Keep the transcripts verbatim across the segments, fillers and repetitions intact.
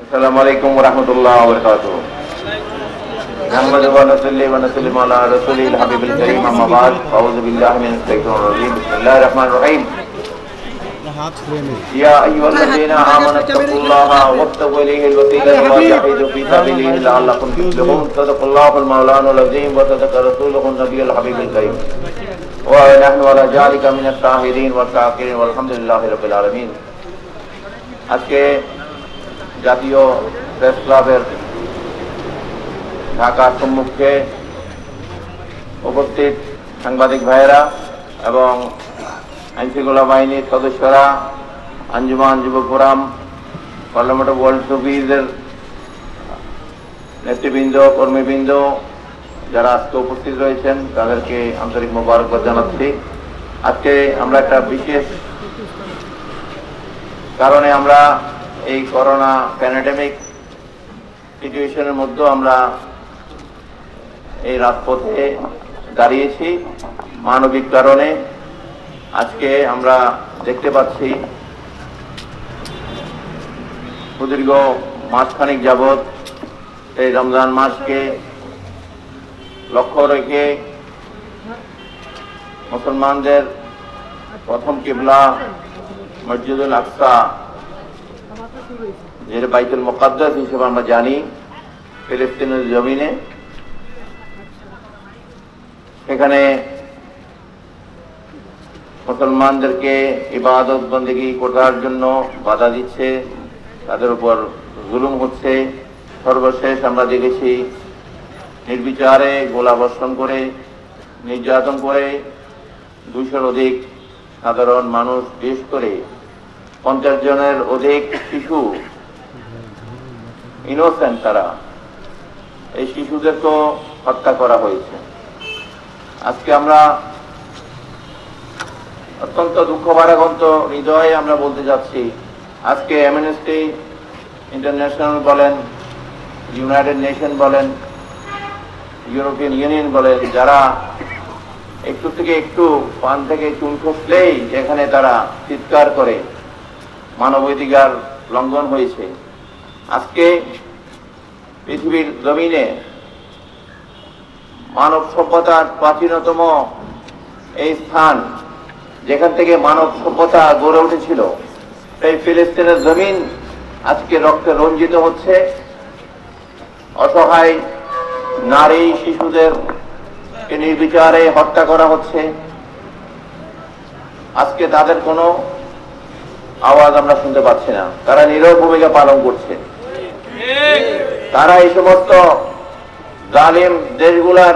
السلام عليكم ورحمة الله وبركاته. نحمد ونصلي ونسلم على رسوله الحبيب الكريم أما بعد أعوذ بالله من الشيطان الرجيم بسم الله الرحمن الرحيم. يا أيها الذين آمنوا اتقوا الله وابتغوا إليه الوسيلة وجاهدوا في سبيله لعلكم تفلحون. صدق الله المولانا العظيم وصدق رسوله النبي الحبيب الكريم ونحن على ذلك من الشاهدين والشاكرين والحمد لله رب العالمين. আজকে জাতীয় প্রেস ক্লাবের ঢাকা সম্মুখে উপস্থিত সাংবাদিক ভাইয়েরা এবং আইনশৃঙ্খলা বাহিনীর সদস্যরা, আঞ্জুমান যুব ফোরাম, পার্লামেন্ট অফ ওয়ার্ল্ড সুফিজের নেতৃবৃন্দ, কর্মীবৃন্দ যারা আজকে উপস্থিত রয়েছেন তাদেরকে আন্তরিক মোবারকবাদ জানাচ্ছি। আজকে আমরা একটা বিশেষ কারণে আমরা এই করোনা প্যান্ডেমিক সিচুয়েশনের মধ্যে আমরা এই রাজপথে দাঁড়িয়েছি মানবিক কারণে। আজকে আমরা দেখতে পাচ্ছি সুদীর্ঘ মাসখানিক যাবৎ এই রমজান মাসকে লক্ষ্য রেখে মুসলমানদের প্রথম কিবলা মসজিদুল আকসা, যেটা বাইতুল মুকাদ্দাস হিসেবে আমরা জানি, ফিলিস্তিনের জমিনে, সেখানে মুসলমানদেরকে ইবাদত বন্দেগী করার জন্য বাধা দিচ্ছে, তাদের উপর জুলুম হচ্ছে। সর্বশেষ আমরা দেখেছি নির্বিচারে গোলাবর্ষণ করে, নির্যাতন করে দুইশোর অধিক সাধারণ মানুষ, বিশেষ করে পঞ্চাশ জনের অধিক শিশু, ইনোসেন্ট তারা, এই শিশুদেরকেও হত্যা করা হয়েছে। আজকে আমরা অত্যন্ত দুঃখ ভারাক্রান্ত হৃদয়ে আমরা বলতে যাচ্ছি, আজকে অ্যামনেস্টি ইন্টারন্যাশনাল বলেন, ইউনাইটেড নেশন বলেন, ইউরোপিয়ান ইউনিয়ন বলেন, যারা একটু থেকে একটু পান থেকে চুল খসলেই যেখানে তারা চিৎকার করে মানবাধিকার লঙ্ঘন হয়েছে। আজকে পৃথিবীর জমিনে মানব সভ্যতার প্রাচীনতম এই স্থান, যেখান থেকে মানব সভ্যতা গড়ে উঠেছিল, এই ফিলিস্তিনের জমিন আজকে রক্তে রঞ্জিত হচ্ছে। অসহায় নারী শিশুদের নির্বিচারে হত্যা করা হচ্ছে। আজকে তাদের কোনো আওয়াজ আমরা শুনতে পাচ্ছি না, তারা নীরব ভূমিকা পালন করছে। তারা এই সমস্ত জালিম দেশগুলার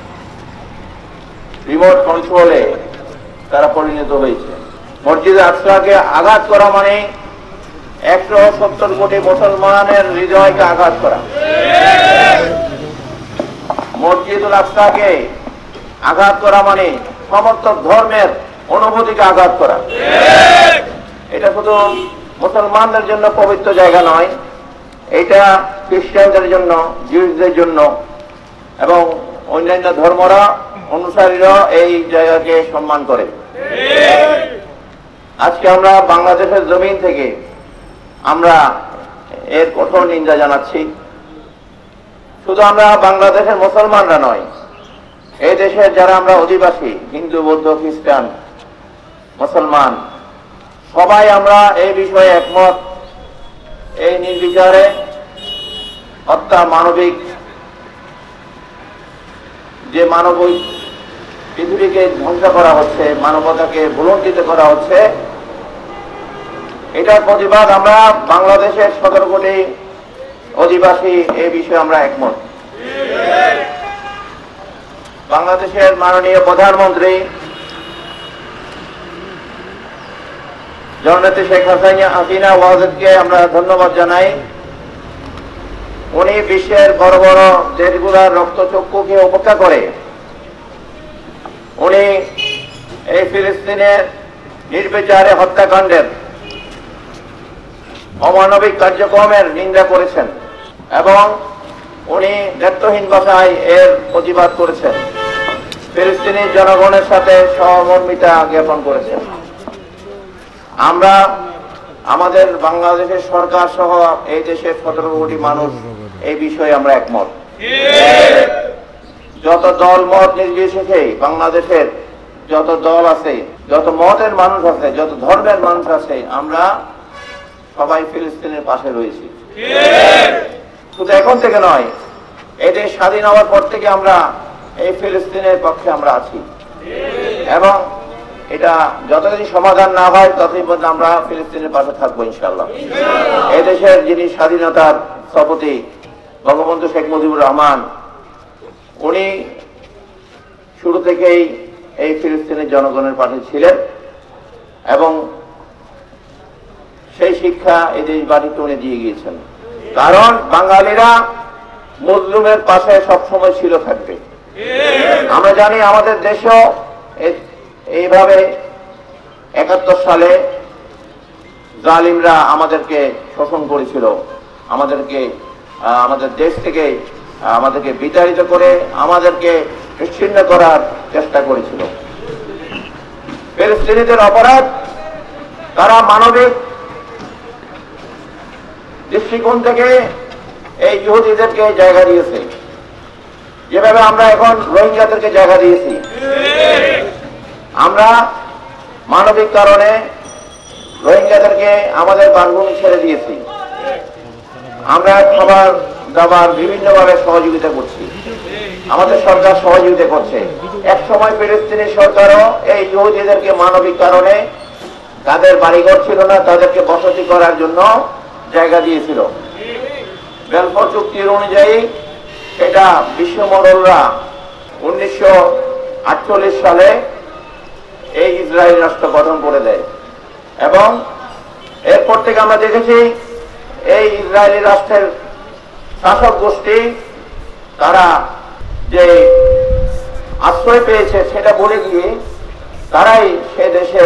রিমোট কন্ট্রোলে তারা পরিণত হয়েছে। মসজিদে আকসাকে আঘাত করা মানে একশো সত্তর কোটি মুসলমানের হৃদয়কে আঘাত করা। মসজিদুল আকসাকে আঘাত করা মানে সমস্ত ধর্মের অনুভূতিকে আঘাত করা। এটা শুধু মুসলমানদের জন্য পবিত্র জায়গা নয়, এটা খ্রিস্টানদের জন্য, জিউসদের জন্য এবং অন্যান্য ধর্মরা অনুসারীরা এই জায়গাকে সম্মান করে। আজকে আমরা বাংলাদেশের জমিন থেকে আমরা এর কঠোর নিন্দা জানাচ্ছি। শুধু আমরা বাংলাদেশের মুসলমানরা নয়, এই দেশের যারা আমরা অধিবাসী, হিন্দু, বৌদ্ধ, খ্রিস্টান, মুসলমান, সবাই আমরা এই বিষয়ে একমত। এই নির্বিচারে হত্যা, মানবিক যে মানবিক পৃথিবীকে ধ্বংস করা হচ্ছে, মানবতাকে ভুলণ্ঠিত করা হচ্ছে, এটার প্রতিবাদ আমরা বাংলাদেশের সতেরো কোটি অধিবাসী এই বিষয়ে আমরা একমত। বাংলাদেশের মাননীয় প্রধানমন্ত্রী জননেত্রী শেখ হাসিনা ওয়াজেদকে আমরা ধন্যবাদ জানাই। উনি বিশ্বের বড় বড় দেশগুলোর রক্তচক্ষুকে উপেক্ষা করে উনি এই ফিলিস্তিনের নির্বিচারে হত্যাকাণ্ডের, অমানবিক কার্যক্রমের নিন্দা করেছেন এবং উনি দায়িত্বহীন ভাষায় এর প্রতিবাদ করেছেন। ফিলিস্তিনি জনগণের সাথে সহমর্মিতা জ্ঞাপন করেছেন। আমরা আমাদের বাংলাদেশের সরকার সহ এই দেশের সতেরো কোটি মানুষ এই বিষয়ে আমরা একমত। যত দল মত নির্বিশেষে বাংলাদেশের যত দল আছে, যত মতের মানুষ আছে, যত ধর্মের মানুষ আছে, আমরা সবাই ফিলিস্তিনের পাশে রয়েছি। শুধু এখন থেকে নয়, এই দেশ স্বাধীন হওয়ার পর থেকে আমরা এই ফিলিস্তিনের পক্ষে আমরা আছি এবং এটা যতদিন সমাধান না হয় ততদিন পর্যন্ত আমরা ফিলিস্তিনের পাশে থাকবো ইনশাআল্লাহ। এই দেশের যিনি স্বাধীনতার স্থপতি বঙ্গবন্ধু শেখ মুজিবুর রহমান, উনি শুরু থেকেই এই ফিলিস্তিনের জনগণের পাশে ছিলেন এবং সেই শিক্ষা এই দেশবাসীকে উনি দিয়ে গিয়েছেন। কারণ বাঙালিরা মজলুমের পাশে সবসময় ছিল, থাকবে। আমরা জানি আমাদের দেশেও এইভাবে একাত্তর সালে জালিমরা আমাদেরকে শোষণ করেছিল, আমাদেরকে আমাদের দেশ থেকে আমাদেরকে বিতাড়িত করে আমাদেরকে বিচ্ছিন্ন করার চেষ্টা করেছিল। ফিলিস্তিনিদের অপরাধ, তারা মানবিক দৃষ্টিকোণ থেকে এই ইহুদিদেরকে জায়গা দিয়েছে, যেভাবে আমরা এখন রোহিঙ্গাদেরকে জায়গা দিয়েছি। আমরা মানবিক কারণে রোহিঙ্গাদেরকে আমাদের বাসভূমি ছেড়ে দিয়েছি। আমরা খাবার দাবার বিভিন্নভাবে সহযোগিতা করছি, আমাদের সরকার সহযোগিতা করছে। এক সময় ফিলিস্তিনি সরকারও এই ইহুদিদেরকে মানবিক কারণে, তাদের বাড়িঘর ছিল না, তাদেরকে বসতি করার জন্য জায়গা দিয়েছিল। বেলফোর চুক্তির অনুযায়ী সেটা বিশ্বমণ্ডলরা উনিশশো আটচল্লিশ সালে এই ইসরায়েল রাষ্ট্র গঠন করে দেয় এবং এরপর থেকে আমরা দেখেছি এই ইসরায়েলি রাষ্ট্রের শাসক গোষ্ঠী তারা যে আশ্রয় পেয়েছে সেটা বলে গিয়ে তারাই সে দেশের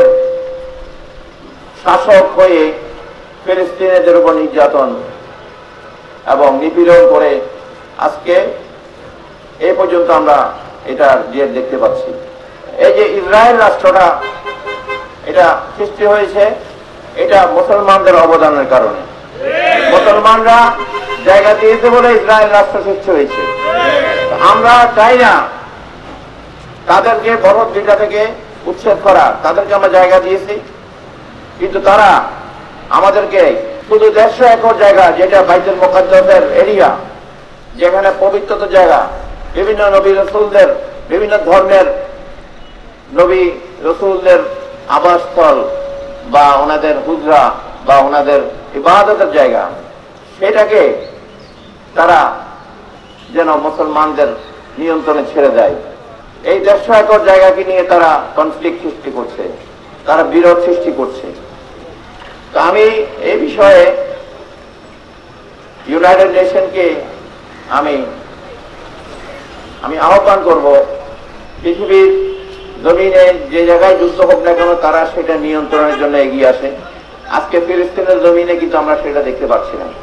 শাসক হয়ে ফিলিস্তিনিদের উপর নির্যাতন এবং নিপীড়ন করে আজকে এ পর্যন্ত আমরা এটার জের দেখতে পাচ্ছি। এই যে ইসরায়েল রাষ্ট্রটা এটা সৃষ্টি হয়েছে, এটা মুসলমানদের অবদানের কারণে। মুসলমানরা জায়গা দিয়েছে বলে ইসরায়েল রাষ্ট্র সৃষ্টি হয়েছে। আমরা চাই না তাদেরকে ভরতগীতা থেকে উচ্ছেদ করা, তাদেরকে আমরা জায়গা দিয়েছি, কিন্তু তারা আমাদেরকে শুধু দেড়শো একর জায়গা, যেটা বাইতুল মুকাদ্দাসের এরিয়া, যেখানে পবিত্র জায়গা, বিভিন্ন নবী রসুলদের, বিভিন্ন ধর্মের নবী রসুলদের আবাসস্থল বা ওনাদের হুজরা বা ওনাদের ইবাদতের জায়গা, সেটাকে তারা যেন মুসলমানদের নিয়ন্ত্রণে ছেড়ে দেয়। এই দেড়শো একর জায়গাকে নিয়ে তারা কনফ্লিক্ট সৃষ্টি করছে, তারা বিরোধ সৃষ্টি করছে। তো আমি এই বিষয়ে ইউনাইটেড নেশনকে আমি আমি আহ্বান করব, পৃথিবীর জমিনে যে জায়গায় যুদ্ধ হোক না কেন তারা সেটা নিয়ন্ত্রণের জন্য এগিয়ে আসে। আজকে ফিলিস্তিনের জমিনে কিন্তু আমরা সেটা দেখতে পাচ্ছি না।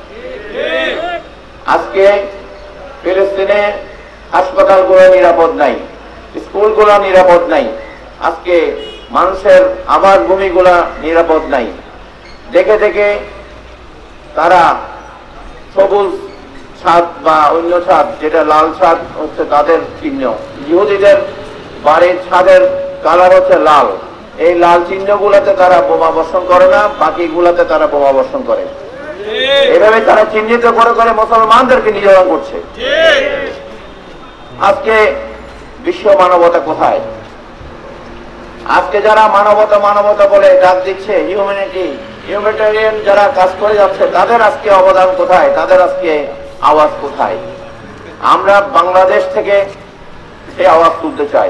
আজকে ফিলিস্তিনে হাসপাতালগুলো নিরাপদ নাই, স্কুলগুলো নিরাপদ নাই, আজকে মানুষের আবাস ভূমিগুলা নিরাপদ নাই। দেখে দেখে তারা সবুজ ছাদ বা অন্য ছাদ, যেটা লাল ছাদ হচ্ছে তাদের চিহ্ন, ইহুদিদের বাড়ির ছাদের কালার হচ্ছে লাল, এই লাল চিহ্নগুলোতে তারা বোমা বর্ষণ করে না, বাকিগুলোতে তারা বোমা বর্ষণ করে। এভাবে তারা চিহ্নিত করে করে মুসলমানদেরকে নির্যাতন করছে। আজকে বিশ্ব মানবতা কোথায়? আজকে যারা মানবতা মানবতা বলে ডাক দিচ্ছে, হিউম্যানিটি হিউম্যানিটেরিয়ান যারা কাজ করে যাচ্ছে, তাদের আজকে অবদান কোথায়? তাদের আজকে আওয়াজ কোথায়? আমরা বাংলাদেশ থেকে সেই আওয়াজ তুলতে চাই।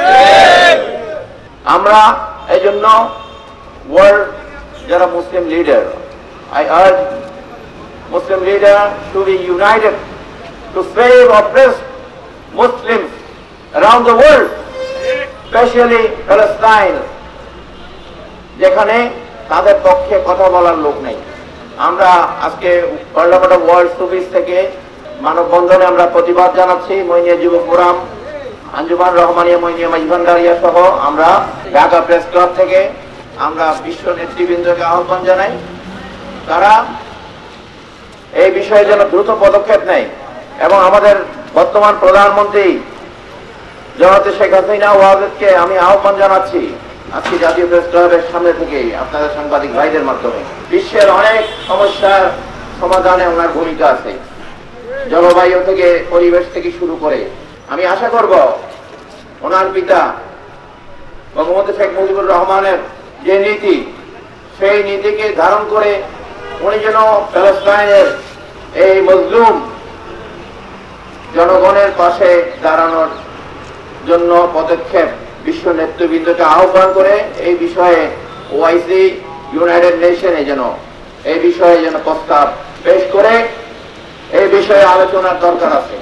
আমরা এই জন্য ওয়ার্ল্ড যারা Muslim leader, I urge Muslim leader to be united to save oppressed Muslims around the world, especially Palestine, যেখানে তাদের পক্ষে কথা বলার লোক নেই। আমরা আজকে পার্লামেন্ট অফ ওয়ার্ল্ড সুবিস থেকে মানববন্ধনে আমরা প্রতিবাদ জানাচ্ছি। মইনিয়া যুব ফোরাম, আঞ্জুমান রহমানিয়া মইনিয়া মাইজভান্ডারিয়া সহ আমরা ঢাকা প্রেস ক্লাব থেকে আমরা বিশ্ব নেতৃবৃন্দকে আহ্বান জানাই তারা এই বিষয়ে যেন দ্রুত পদক্ষেপ নেয় এবং আমাদের বর্তমান প্রধানমন্ত্রী জনাব শেখ হাসিনা ওয়াজেদকে আমি আহ্বান জানাচ্ছি আজকে জাতীয় প্রেস ক্লাবের সামনে থেকে আপনাদের সাংবাদিক ভাইদের মাধ্যমে, বিশ্বের অনেক সমস্যার সমাধানে ওনার ভূমিকা আছে, জলবায়ু থেকে পরিবেশ থেকে শুরু করে। আমি আশা করব ওনার পিতা বঙ্গবন্ধু শেখ মুজিবুর রহমানের যে নীতি, সেই নীতিকে ধারণ করে উনি যেন প্যালেস্টাইনের এই মজলুম জনগণের পাশে দাঁড়ানোর জন্য পদক্ষেপ বিশ্ব নেতৃবৃন্দকে আহ্বান করে এই বিষয়ে ওআইসি ইউনাইটেড নেশনে যেন এই বিষয়ে যেন প্রস্তাব পেশ করে এই বিষয়ে আলোচনার দরকার আছে।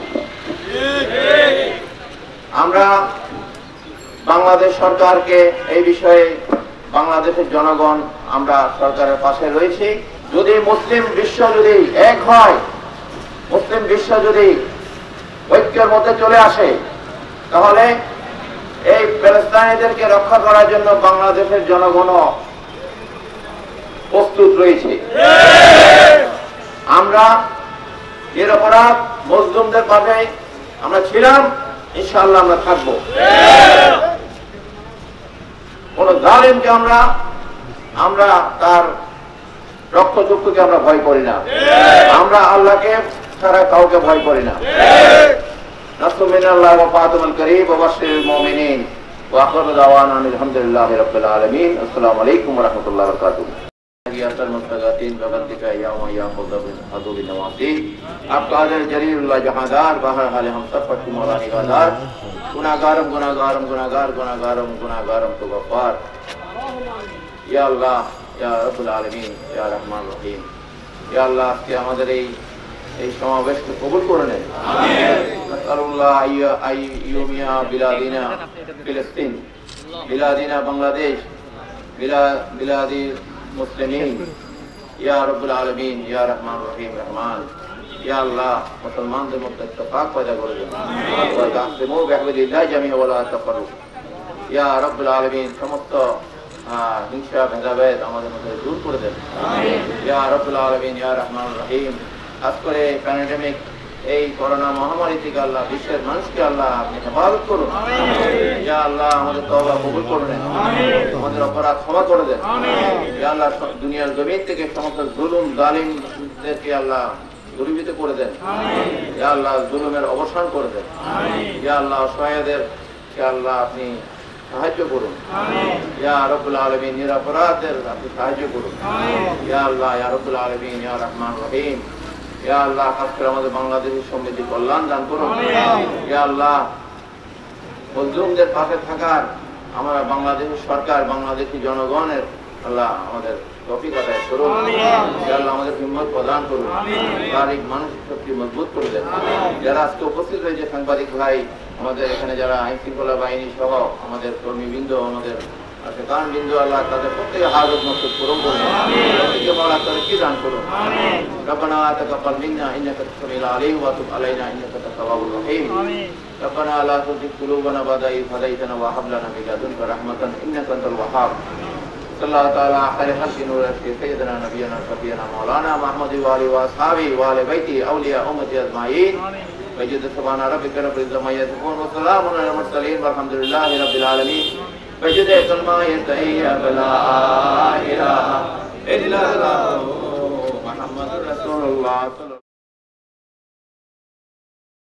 আমরা বাংলাদেশ সরকারকে এই বিষয়ে, বাংলাদেশের জনগণ আমরা সরকারের পাশে রয়েছি। যদি মুসলিম বিশ্ব যদি এক হয়, মুসলিম বিশ্ব যদি ঐক্যের মধ্যে চলে আসে, তাহলে এই প্যালেস্টাইনিদেরকে রক্ষা করার জন্য বাংলাদেশের জনগণও প্রস্তুত রয়েছে। আমরা নিরপরাধ মজলুমদের পাশে আমরা ছিলাম, ইনশাআল্লাহ আমরা থাকবো। কোন জালিমকে আমরা আমরা তার রক্তচক্ষুকে আমরা ভয় করি না, আমরা আল্লাহকে ছাড়া কাউকে ভয় করি না। নাসরুম মিনাল্লাহি ওয়া ফাতুহুল কারীম ওয়া বাশশিরিল মুমিনিন ওয়া আখিরু দাওয়ানা আলহামদুলিল্লাহি রাব্বিল আলামিন। আসসালামু আলাইকুম ওয়া রাহমাতুল্লাহি ওয়া বারাকাতুহু। गुनाहगारम गुनाहगारम गुनाहगार गुनाहगारम गुनाहगारम तो गफ्फार या अल्लाह या रब्बुल आलमीन या रहमान रहीम। या अल्लाह আজকে আমাদের এই এই সমাবেশকে কবুল করে নেন। আমিন। নাসালুল্লাহ আইয়ুমিয়া বিলাদিনা ফিলিস্তিন বিলাদিনা বাংলাদেশ বিলাদি মুসলিমিন या रब्बुल आलमीन या रहमान रहीम रहमान। या अल्लाह मुसलमानদের মধ্যে ইত্তেফাক পয়দা করে দেন। ওয়া তাহসিমু বিহাবিলিল্লাহি জামিআ ওয়া লা তাফাররু। ইয়া রব্বুল আলামিন সমস্ত হিংসা ভেদাভেদ আমাদের মধ্যে দূর করে দেন। আমিন। ইয়া রব্বুল আলামিন ইয়া রহমান রহিম। আজ করে প্যান্ডেমিক এই করোনা মহামারী থেকে আল্লাহ বিশ্বের মানুষকে আল্লাহ আপনি হেফাজত করুন। আমিন। ইয়া আল্লাহ আমাদের তওবা কবুল করে নেন। আমিন। আমাদের অপরাধ ক্ষমা করে দেন। আমিন। ইয়া আল্লাহ দুনিয়ার জমিন থেকে সমস্ত জুলুম জালিমদেরকে আল্লাহ দূরীভূত করে দেন। আমিন। ইয়া আল্লাহ জুলুমের অবসান করে দেন। আমিন। ইয়া আল্লাহ অসহায়দেরকে আল্লাহ আপনি সাহায্য করুন। আমিন। ইয়া রব্বুল আলামিন নিরপরাধদের আপনি সাহায্য করুন। আমিন। ইয়া আল্লাহ ইয়া রব্বুল আলামিন ইয়া রহমান রহিম। ইয়া আল্লাহ খাস করে আমাদের বাংলাদেশের সমৃদ্ধি কল্যাণ দান করুন। আমিন। ইয়া আল্লাহ মজলুমদের পাশে থাকার আমরা বাংলাদেশের সরকার বাংলাদেশি জনগণের আল্লাহ আমাদের তৌফিক আদায় করুন। ইয়া আল্লাহ আমাদের হিম্মত প্রদান করুন। তারিখ মানসিক শক্তি মজবুত করে দেন। যারা আজকে উপস্থিত হয়েছে সাংবাদিক ভাই, আমাদের এখানে যারা আইন শৃঙ্খলা বাহিনী সহ আমাদের কর্মীবৃন্দ, আমাদের কারণ বিন্দু আল্লাহ তাদের প্রত্যেকে হাজত মকসুদ পূরণ করুন। প্রত্যেকে মাওলা তাদেরকে দান করুন। রব্বানা তাকাব্বাল মিন্না ইন্নাকা আনতাস-সামিউল আলিম ওয়া তুব আলাইনা ইন্নাকা আত-তাওয়াবুর রহিম। রব্বানা লা তুযিগ কুলুবানা বা'দা ইয হাদাইতানা ওয়া হাব লানা মিন লাদুনকা রাহমাতান ইন্নাকা আনতাল ওয়াহ্হাব। সাল্লাল্লাহু তাআলা আলা খায়রি নূরি সাইয়্যিদিনা নাবিয়িনা শাফিয়ানা মাওলানা মুহাম্মাদি ওয়া আলিহি ওয়া আসহাবিহি ওয়া আলি বাইতি আউলিয়া উম্মতি আজমাইন। وجد سبحان ربك رب العزة عما يصفون وسلام على المرسلين والحمد لله رب العالمين। وجد كلمة يا لا إله إلا الله محمد رسول الله.